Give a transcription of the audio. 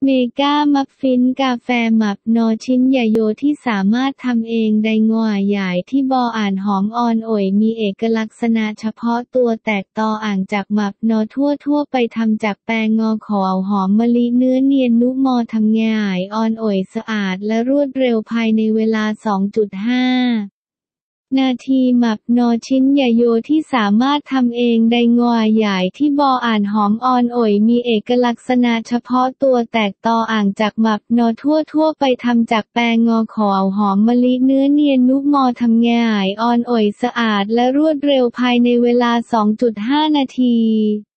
เมก้ามัฟฟินกาแฟหมับนอชิ้นใหญ่โยที่สามารถทำเองได้งอใหญ่ที่บออ่านหอมอ่อนโอยมีเอกลักษณะเฉพาะตัวแตกต่ออ่างจากหมับนอทั่วไปทำจากแป้งงอขาวหอมมะลิเนื้อเนียนนุมอทำง่ายอ่อนโอยสะอาดและรวดเร็วภายในเวลา 2.5 นาทีหมับนอชิ้นใหญ่โยที่สามารถทำเองได้งอใหญ่ที่บออ่านหอมอ่อนโอยมีเอกลักษณะเฉพาะตัวแตกต่ออ่างจากหมับนอทั่วไปทำจากแป้งงอขาวหอมมะลิเนื้อเนียนนุมอทำง่ายอ่อนโอยสะอาดและรวดเร็วภายในเวลา 2.5 นาที